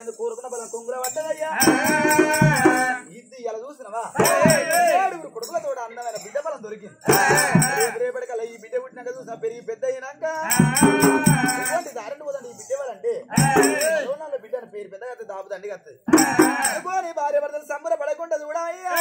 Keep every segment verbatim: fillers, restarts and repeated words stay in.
కోరుకున్న బలం కొంగుల పడ్డదయ్యా ఇది ఇలా చూసినవా ఏడుగురు కొడుకులతో అందమైన బిడ్డ బలం దొరికింది రేపు రేపటికల్లా ఈ బిడ్డ పుట్టినాక చూసిన పెరిగి పెద్ద అయినాక దారిని పోదండి ఈ బిడ్డ వాళ్ళంటే బిడ్డ పేరు పెద్ద కత్తది దాపుదండి కత్తది నీ భార్య భర్తలు సంబర పడకుండా చూడా అయ్యా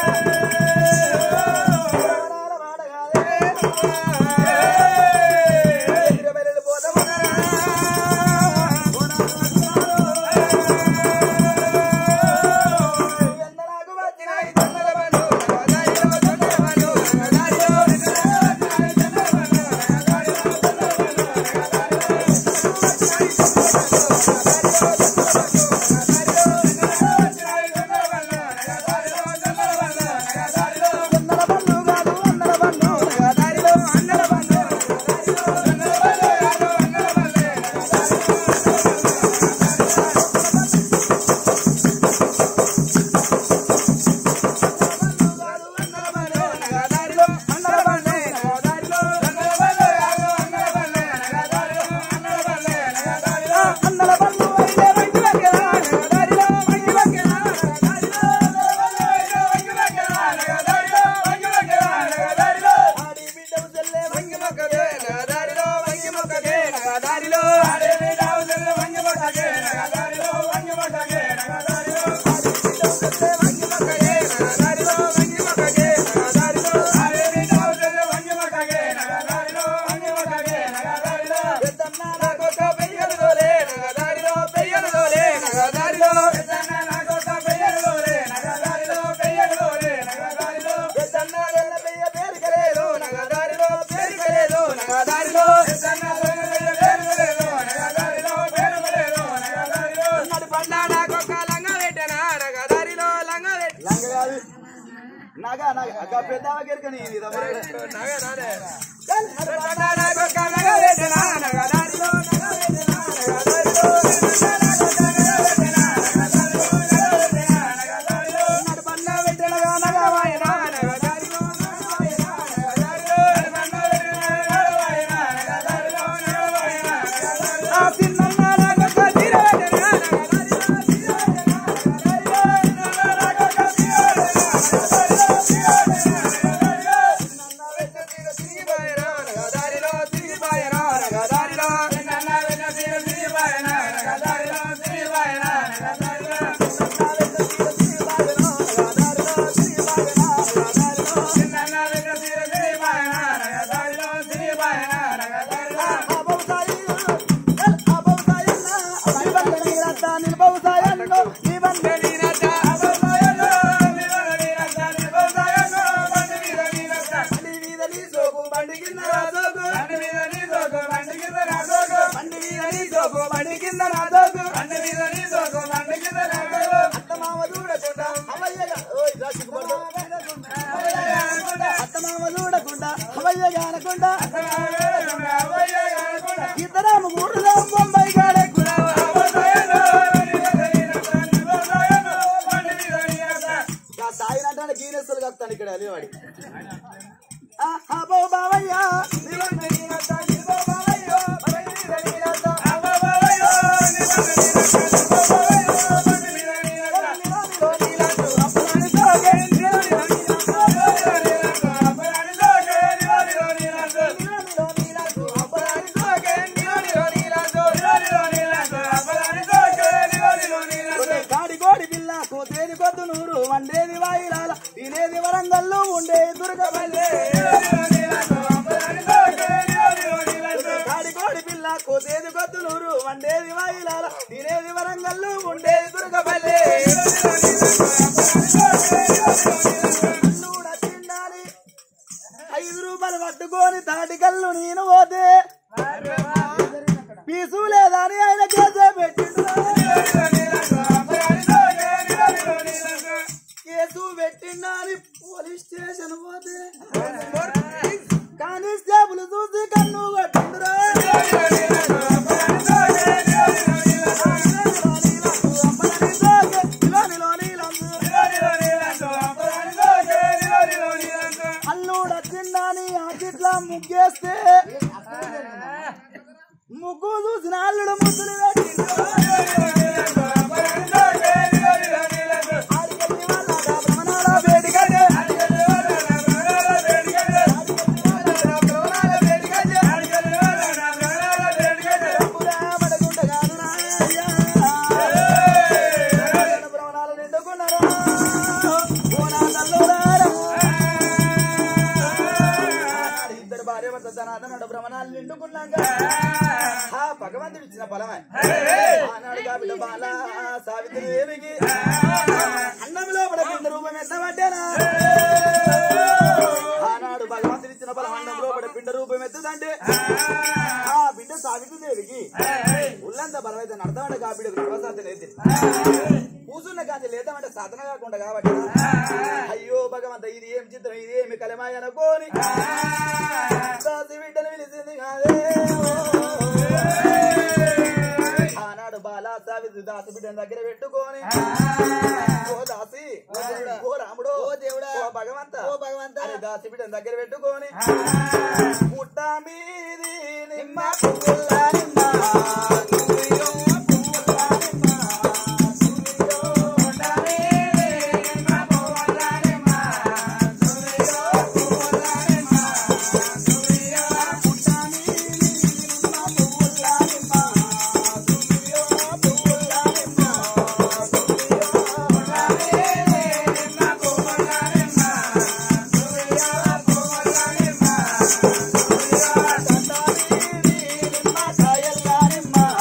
ముగ్గు చూసిన అల్లుడు ముద్దులు బిడ్డ బాల సావిత్రి దేవికి అన్నంలో పడ పిండ రూపం ఎంత పడ్డానా ఆనాడు భగవంతుడు ఇచ్చిన బలం అన్నంలో పడ పిండ రూపం ఎత్తుదంటే ఆ బిడ్డ సావిత్రి దేవికి ఉల్లంత బలమైతే నడతామంటే ఆ బిడ్డ గృహసాధన ఎత్తి కూసున్న కాంతి లేదామంటే సాధన కాకుండా కాబట్టి అయ్యో భగవంత ఇది ఏం చిత్రం ఇది ఏమి కలమాయ అనుకోని దాసి బిడ్డను పిలిచింది కాదే ఆనాడు బాలా సావిత్రి దాసి బిడ్డను దగ్గర పెట్టుకొని ఓ దాసి ఓ రాముడు ఓ దేవుడా ఓ భగవంత ఓ భగవంత అని దాసి బిడ్డను దగ్గర పెట్టుకొని పుట్ట మీది నిమ్మ పువ్వుల నిమ్మ Bye.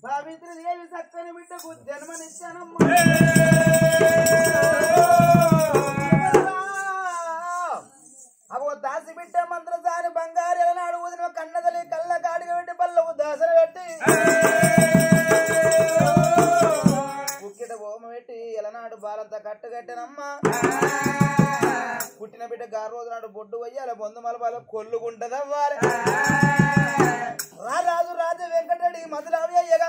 సావిత్రి దేవి చక్కని బిడ్డకు జన్మనిచ్చానమ్మా. అగో దాసి బిడ్డ మంత్రసాని బంగారు ఎలనాడు ఊదిన కన్నదలి కళ్ళ కాడిగా పెట్టి పళ్ళకు దాసన పెట్టి కుక్కిట బొమ్మ పెట్టి ఎలనాడు బాలంతా కట్టుకట్టినమ్మా. పుట్టిన బిడ్డ గారు రోజు నాడు బొడ్డు వయ్యాలి బొందు మలబాల కొల్లుకుంటదవ్వాలి. రా రాజు రాజు వెంకటరెడ్డి మధురావి అయ్యగా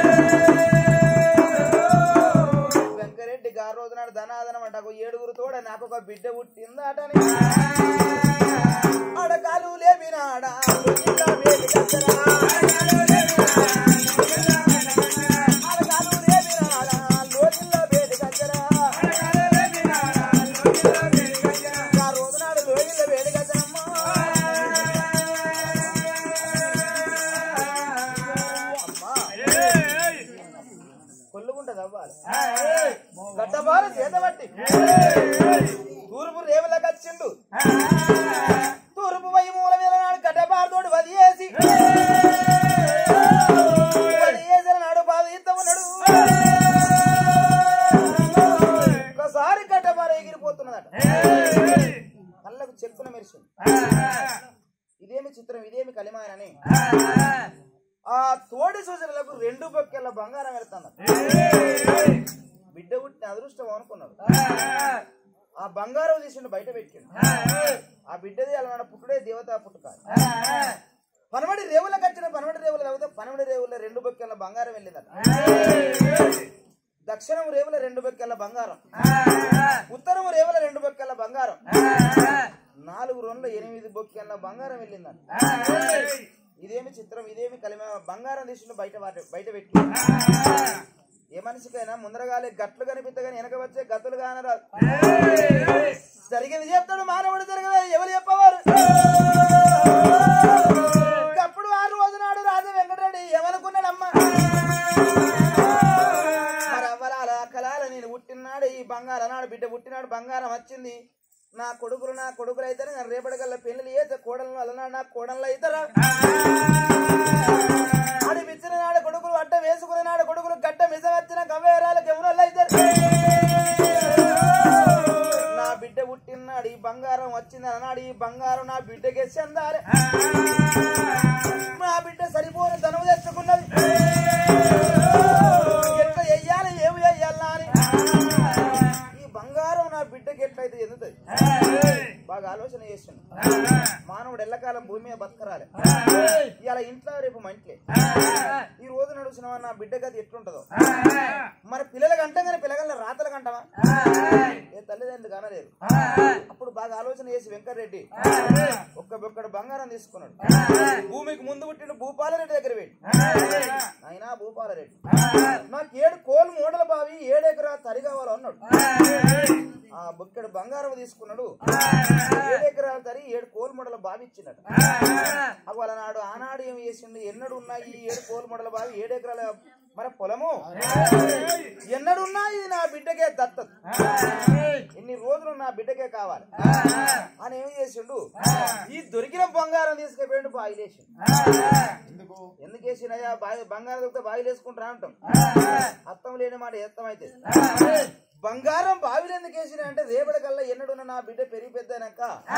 వెంకరెడ్డి గారు రోజు నాడు ధనాదనం అంట ఏడుగురు తోడ నాకు ఒక బిడ్డ పుట్టిందాటని అడకాలు లేపినాడా గడ్డబారు చేతబట్టి తూర్పు రేవులకు వచ్చిండు. తూర్పు వై మూల మీద నాడు గడ్డబారుతోడు వదిలేసి వదిలేసిన నాడు బాధ ఇద్దమన్నాడు. ఒకసారి గడ్డబారు ఎగిరిపోతున్నదట. కళ్ళకు చెక్కున మెరిసింది. ఇదేమి చిత్రం ఇదేమి కలిమాయనని ఆ తోడి సూచనలకు రెండు బొక్కెళ్ళ బంగారం వెళ్తాను. బిడ్డ పుట్టిన అదృష్టం అనుకున్నాడు. ఆ బంగారం తీసిండు బయట పెట్టిండు. ఆ బిడ్డది అలా పుట్టుడే దేవత పుట్టుక. పనమడి రేవులకు వచ్చిన పనమడి రేవులు తగ్గితే పనమడి రేవుల రెండు బొక్కెళ్ళ బంగారం వెళ్ళిందట. దక్షిణం రేవుల రెండు బొక్కెళ్ళ బంగారం, ఉత్తరం రేవుల రెండు బొక్కెళ్ళ బంగారం, నాలుగు రొండ్ల ఎనిమిది బొక్కెళ్ళ బంగారం వెళ్ళిందట. ఇదేమి చిత్రం ఇదేమి కలిమ బంగారం తీసిండు బయట బయట పెట్టి. ఏ మనిషికైనా ముందరగాలి గట్లు కనిపిస్తగాని వెనక వచ్చే గతులు కానరాదు. జరిగింది చెప్తాడు మానవుడు జరగదు ఎవరు చెప్పవారు. అప్పుడు ఆ రోజు నాడు రాజు వెంకటరెడ్డి ఏమనుకున్నాడమ్మా మరి అవ్వలాల కలాల నేను పుట్టినాడు ఈ బంగారం నాడు బిడ్డ పుట్టినాడు బంగారం వచ్చింది. నా కొడుకులు నా కొడుకులు అయితేనే నేను రేపటికల్లా పెళ్లి చేస్తే కోడలు అలనాడు నా కోడళ్ళు అవుతారా. అది పిచ్చిన నాడు కొడుకులు అడ్డ వేసుకునే నాడు కొడుకులు గడ్డ మిస వచ్చిన గవ్వేరాలకు ఎవరోళ్ళు అవుతారు. నా బిడ్డ పుట్టినాడు ఈ బంగారం వచ్చింది అన్నాడు. ఈ బంగారం నా బిడ్డకి చెందాలి. నా బిడ్డ సరిపోని ధనము తెచ్చుకున్నది. ఎట్లా వెయ్యాలి ఏమి వెయ్యాలా అని ఈ బంగారం నా బిడ్డకి ఎట్లయితే ఎందుతుంది బాగా ఆలోచన చేస్తుంది. మానవుడు ఎల్లకాలం భూమి మీద బతకరాలి. ఇలా ఇంట్లో రేపు మంట్లే ఈ రోజు నడుచున్నావా నా బిడ్డ గది ఎట్లుంటదో. మరి పిల్లలకి అంటాం కానీ పిల్లగల రాతలకు అంటావా ఏ తల్లిదండ్రులు కానలేదు. అప్పుడు బాగా ఆలోచన చేసి వెంకటరెడ్డి ఒక్క ఒక్కడు బంగారం తీసుకున్నాడు. భూమికి ముందు పుట్టిన భూపాలరెడ్డి దగ్గర వెళ్ళి అయినా భూపాలరెడ్డి నాకు ఏడు కోలు మూడల బావి ఏడెకరా తరి కావాలో అన్నాడు. ఆ బొక్కడు బంగారం తీసుకున్నాడు. ఏడెకరాల తరి ఏడు కోలు మూడల బావి ఇచ్చినట్టు. అవ్వాల నాడు ఆనాడు ఏమి చేసిండు ఎన్నడు ఉన్నాయి ఈ ఏడు కోలు మూడల బావి ఏడెకరాల మన పొలము ఎన్నడున్నాయి నా బిడ్డకే దత్తత. ఎన్ని రోజులు నా బిడ్డకే కావాలి అని ఏమి చేసిండు ఈ దొరికిన బంగారం తీసుకుపోయిండు బాయిలేసి. ఎందుకు వేసినయా బాయి బంగారం దొరికితే బాయిలు వేసుకుంటా అంటాం. అర్థం లేని మాట ఎత్తం అయితే బంగారం బావిలు ఎందుకు వేసిన అంటే రేపటికల్లా ఎన్నడున్న నా బిడ్డ పెరిగి పెద్దనాక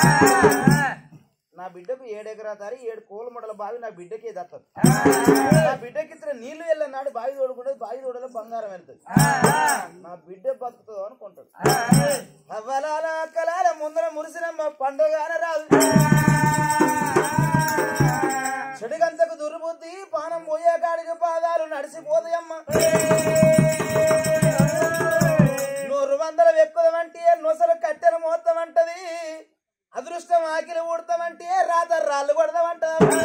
నా బిడ్డకు ఏడెకరా తారి ఏడు కోల మొడల బావి నా బిడ్డకే దత్తదు. నా బిడ్డకి ఇతర నీళ్లు వెళ్ళన్నాడు బావి తోడుకుంటే బావి తోడలో బంగారం వెళ్తుంది. నా బిడ్డ బతుకుతుంది అనుకుంటాడు. అవ్వలాల కలాల ముందర మురిసినమ్మ పండుగ రాదు. చెడుగంతకు దుర్బుద్ధి పానం పోయే కాడికి పాదాలు నడిచిపోతాయమ్మ. నూరు వందల ఎక్కువమంటే నొసలు కట్టెను మోస్తామంటది. అదృష్టం ఆకిలి ఊడతామంటే రాత రాళ్ళు కొడతామంట.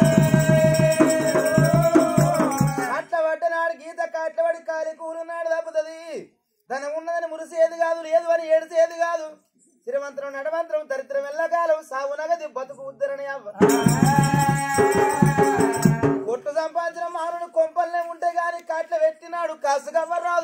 అట్ల పడ్డనాడు గీత కాట్లబడి కాలి కూలున్నాడు తప్పుతుంది. ధనం ఉన్నదని మురిసేది కాదు లేదు అని ఏడిసేది కాదు. శ్రీమంత్రం నడమంత్రం దరిద్రం వెళ్ళకాలం సాగు నగది బతుకు ఉద్దరని అవ్వ. కొట్టు సంపాదించిన మానుడు కొంపల్నే ఉంటే గాని కాట్ల పెట్టినాడు కాసుగవ్వరాదు.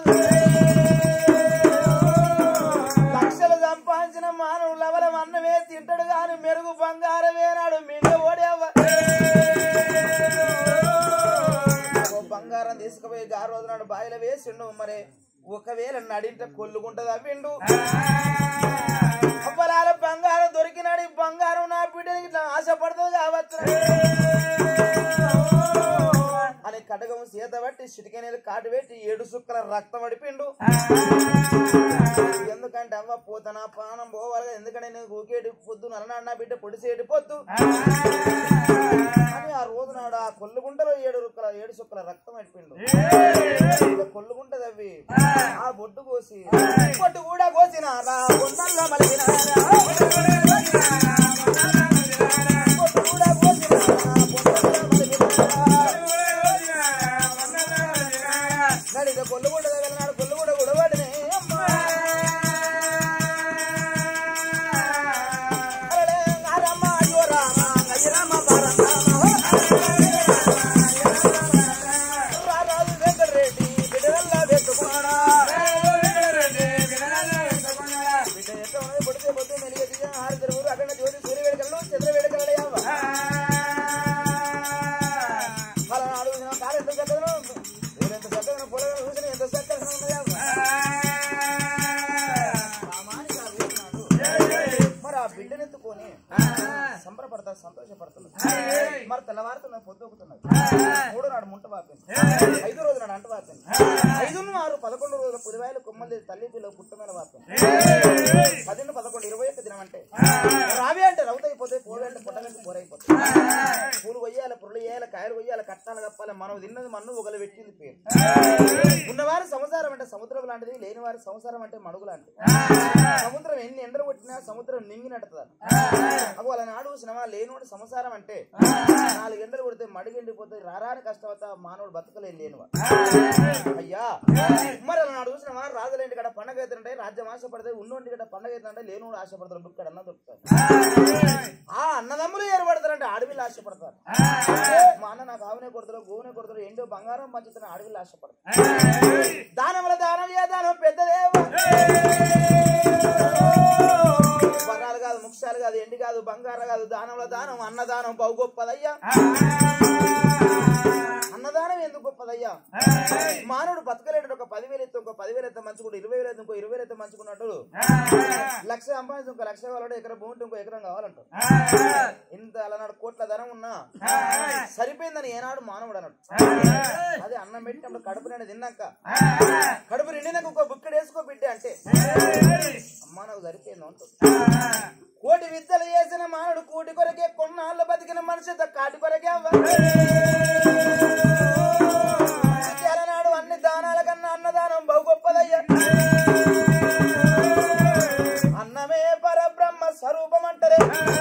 లక్షలు సంపాదించిన మానవుడు లవలం అన్నమే తింటాడు గాని మెరుగు బంగారమేనాడు మింగ ఓడేవ్వ. బంగారం తీసుకుపోయి ఆ రోజు నాడు బాయిలో వేసిండు. మరి ఒకవేళ నడింట కొల్లుకుంటది అవ్విండు. అప్పలాల బంగారం దొరికినాడు. బంగారం నా బిడ్డకి ఇట్లా ఆశపడుతుంది కావచ్చు అని కడగం సీత బట్టి చిటికెనీళ్ళు కాటు పెట్టి ఏడు సుక్కల రక్తం అడిపిండు. ఎందుకంటే అవ్వ పోతనా పానం పోవాలి, ఎందుకంటే నేను ఊకేటి పొద్దు నలనాడు నా బిడ్డ పొడిసేటి పొద్దు అని ఆ రోజు నాడు ఆ కొల్లుగుంటలో ఏడు రుక్కల ఏడు సుక్కల రక్తం అడిపిండు. కొల్లుగుంటది అవి ఆ బొడ్డు కోసి బొడ్డు కూడా కోసిన బొడ్డు కూడా కోసిన కొల్లుగుంట దగ్గర నాడు కొల్లు కూడా గుడవాడినే అమ్మా రామ అయ్యో రామ అయ్య రామ రాజు వెంకటరెడ్డి బిడ్డల్లా పెట్టుకున్నాడా బిడ్డ ఎట్లా ఉన్నది పొడితే పొద్దు మెలిగ ఆరు తిరుగురు అక్కడ జ్యోతి సూర్య వేడుకలు చంద్ర వేడుకలు అలా నాడు కాలు ఎంత చక్కగా ఎంత చక్కగా పొలగా చూసిన ఎంత చక్కగా ఉన్నాయా మరి ఆ బిడ్డనెత్తుకొని సంబరపడతారు, సంతోషపడుతున్నారు. మరి తెల్లవారుతున్న పొద్దుకుతున్నారు. మూడు నాడు ముంట వాపింది, ఐదు రోజు నాడు అంట వాపింది, ఐదు ఆరు పదకొండు రోజుల పుదివాయలు కొమ్మలు తల్లి పిల్లలు పుట్ట మీద వాపింది. పదిహేను పదకొండు ఇరవై ఒక్క దినం అంటే రావి అంటే రౌత అయిపోతాయి, పోవే అంటే పుట్ట నుంచి పోరైపోతాయి. పూలు కొయ్యాలి, పురులు వేయాలి, కాయలు కొయ్యాలి, కట్టాలు కప్పాలి. మనం తిన్నది మన్ను ఒకరు పెట్టింది పేరు. ఉన్నవారి సంసారం అంటే సముద్రం లాంటిది, లేని వారి సంసారం అంటే మడుగు లాంటిది. సముద్రం ఎన్ని ఎండలు కొట్టినా సముద్రం నింగినట్టుతారు. అగో అలా నాడు సినిమా లేనివాడు సంసారం అంటే నాలుగు ఎండలు కొడితే మడిగెండిపోతాయి. రారాని కష్టపడతా మానవుడు బతకలేని లేనివాడు. అయ్యా మరి అలా నాడు చూసినవా రాజులేంటి కడ పండగ అవుతుంటాయి, రాజ్యం ఆశపడతాయి. ఉన్నోంటి కడ పండగ అవుతుంటే లేనివాడు ఆశపడతారు. ఇక్కడ అన్న దొరుకుతారు. ఆ అన్నదమ్ములు ఏర్పడతారంటే అడవిలు ఆశపడతారు. మా అన్న నాకు ఆవునే కొడతారు, గోవునే కొడతారు, ఏంటో బంగారం పంచుతున్న అడవిలు ఆశపడతారు. దానముల దానం ఏ దానం పెద్దదేవో వరాలు కాదు, ముక్షాలు కాదు, ఎండి కాదు, బంగారం కాదు, దానంలో దానం అన్నదానం బహు గొప్పదయ్యా. అన్నదానం ఎందుకు గొప్పదయ్యా? మానవుడు బతకలేడు. ఒక పదివేలు ఎత్తే ఒక పదివేలు ఎత్తే మంచుకుంటూ, ఇరవై వేలు ఎత్తే ఇంకో ఇరవై వేలు ఎత్తే మంచుకున్నట్టు లక్ష సంపాదించి ఇంకో లక్ష కావాలంటే ఎకరం భూమి ఇంకో ఎకరం కావాలంట. ఇంత అలనాడు కోట్ల ధనం ఉన్నా సరిపోయిందని ఏనాడు మానవుడు అన్నాడు. అదే అన్నం పెట్టినప్పుడు కడుపు నిండి తిన్నాక కడుపు నిండినాక ఇంకో బుక్కడు వేసుకో బిడ్డ అంటే అమ్మా నాకు సరిపోయింది అంటుంది. కోటి విద్యలు చేసిన మానవుడు కూటి కొరకే, కొన్నాళ్ళు బతికిన మనిషి కాటి కొరకే అలనాడు అన్ని దానాల కన్నా అన్నదానం బహు గొప్పదయ్యా. అన్నమే పరబ్రహ్మ స్వరూపం అంటారే.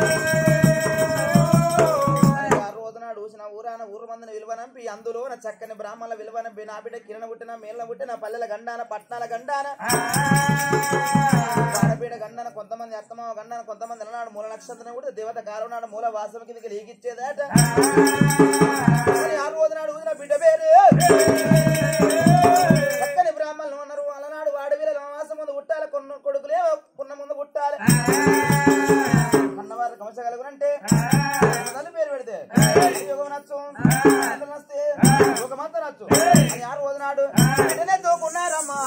ఆ రోజు నాడు చూసిన ఊరాన ఊరు మందిని విలువనంపి అందులో నా చక్కని బ్రాహ్మణుల విలువనంపి నా బిడ్డ కిరణ పుట్టిన మేళ్ళ పుట్టిన పల్లెల గండాన పట్నాల గండాన ఆడబిడ్డ గండాన కొంతమంది అత్తమావ గండాన కొంతమంది ఎలనాడు మూల నక్షత్రం కూడా దేవత కాలం నాడు మూల వాసం కిందకి లీగిచ్చేదాట. ఆ రోజు నాడు ఊదిన బిడ్డ పేరు చక్కని బ్రాహ్మణులు ఉన్నారు. అలనాడు వాడవీల వాసం ముందు పుట్టాలి, కొన్న కొడుకులే కొన్న ముందు పుట్టాలి అన్నవారు కమచగలుగునంటే తల్లి పేరు పెడితే యోగం నచ్చు నస్తే ఒక మాత్రం నచ్చు అని ఆ రోజు నాడు బిడ్డనే తోకున్నారమ్మా.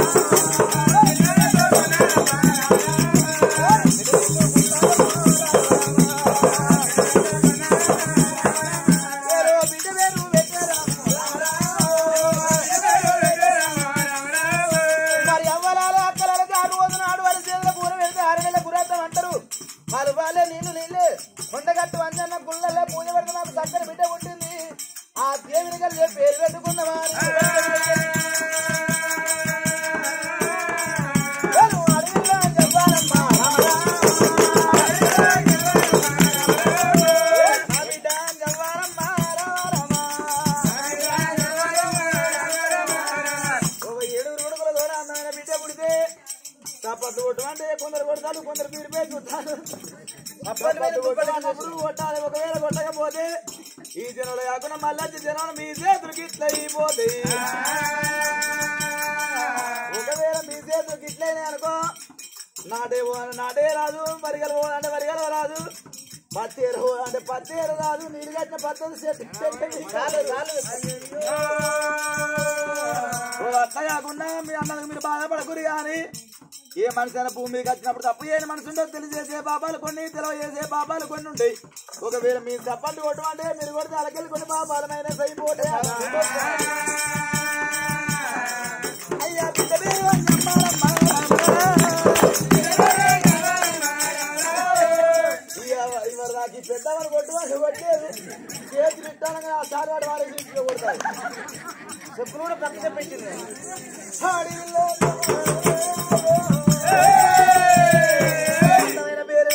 మరి అవ్వరాలు అక్కలకు ఆ రోజు నాడు వారి చేతుల కూర వెళ్తే ఆరు నెలల గురాతం అంటారు. వాళ్ళు వాళ్ళే నీళ్లు నీళ్ళే కొండగట్టు అంజన్న గుళ్ళల్లో పూజ పెడితే నాకు చక్కని బిడ్డ పుట్టింది. ఆ దేవుని కలిసి పేరు పెట్టుకున్నవారు అడవిలో చెప్పాలమ్మా బిడ్డ జవ్వారమ్మా ఒక ఏడుగురు కొడుకుల కూడా అందమైన బిడ్డ పుడితే చప్పట్లు కొట్టమంటే కొందరు కొడతారు, కొందరు పీడిపోయి కొట్టారు. అప్పటి కొట్టాలి. ఒకవేళ కొట్టకపోతే ఈ జనంలో కాకుండా మళ్ళీ జనం మీ చేతులకి ఇట్లా అయిపోతాయి. ఒకవేళ మీ చేతులకి ఇట్లయినాయి అనుకో నాటే నాటే రాదు, మరిగల అంటే మరిగల రాదు, పత్తేరు అంటే పత్తేరు కాదు నీళ్ళు కట్టిన పత్తలు అట్లా కాకుండా మీ అన్నకు మీరు బాధపడకూరు కానీ ఏ మనిషి అయినా భూమి మీదకి వచ్చినప్పుడు తప్పు ఏ మనసు ఉండో తెలియజేసే పాపాలు కొన్ని తెలియజేసే పాపాలు కొన్ని ఉంటాయి. ఒకవేళ మీరు చప్పట్లు కొట్టమంటే మీరు కొడితే అలకెళ్ళి కొన్ని పాపాలమైన సరిపోతే అయ్యా నాకు పెద్దవాళ్ళు కొట్టువాళ్ళు కొట్టేది చేతులు ఇట్టాలని ఆ సార్ వాడు వాడే ఇంట్లో కొడతారు. చెప్పులు కూడా పక్కన పెట్టింది. పేరు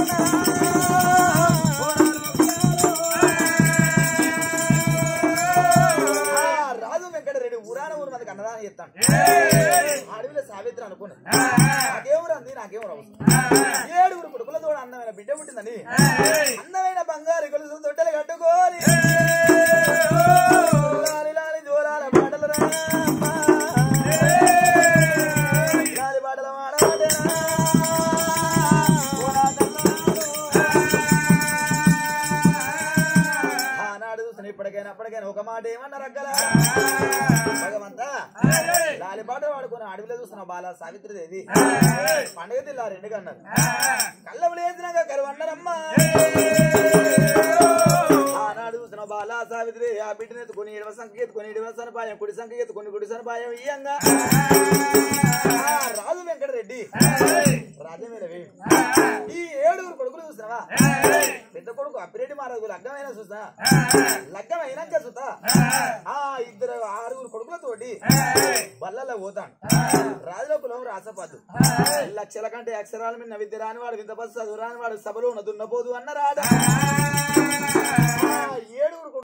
రాజు వెంకటరెడ్డి ఊరాన ఊరు మందికి అన్నదానం చేస్తాను. అడవిలో సావిత్రి అనుకున్నాను. నాకేమూరు అంది నాకేమూరు అవసరం. ఏడుగురు కొడుకులతో అందమైన బిడ్డ పుట్టిందని అందమైన బంగారు గొలుసు తొట్టెలు కట్టుకోని లాలి లాలి జోరాల పాటలు రా లాలి పాటలు ఆనాడు చూసిన ఇప్పటికైనా అప్పటికైనా ఒక మాట ఏమన్నారు అక్కల భగవంతా లాలి పాట వాడుకుని అడవిలో చూస్తున్న బాల సావిత్రిదేవి పండుగ తిల్లా రెండు కన్నారు కళ్ళములు వేసినాక కరువన్నారమ్మా. ఆనాడు చూసిన బాల సావిత్రి ఆ బిడ్డను ఎత్తుకొని ఇడవ సంఖ్య ఎత్తుకొని ఇడవ సనపాయం కుడి సంఖ్య ఎత్తుకొని కుడి సనపాయం ఇయ్యంగా రాజు వెంకటరెడ్డి రాజమేనవి ఈ ఏడుగురు కొడుకులు చూసినావా పెద్ద కొడుకు అప్పిరెడ్డి మహారాజు లగ్గమైన చూసా లగ్గం అయినాక చూసా ఆ ఇద్దరు ఆరుగురు కొడుకులతోటి బల్లలో పోతాను. రాజుల కులం రాసపాదు లక్షల కంటే అక్షరాల మీద విద్య రానివాడు వింత పసు చదువు రానివాడు సభలో దున్నపోదు అన్నరాడు. ఏడుగురు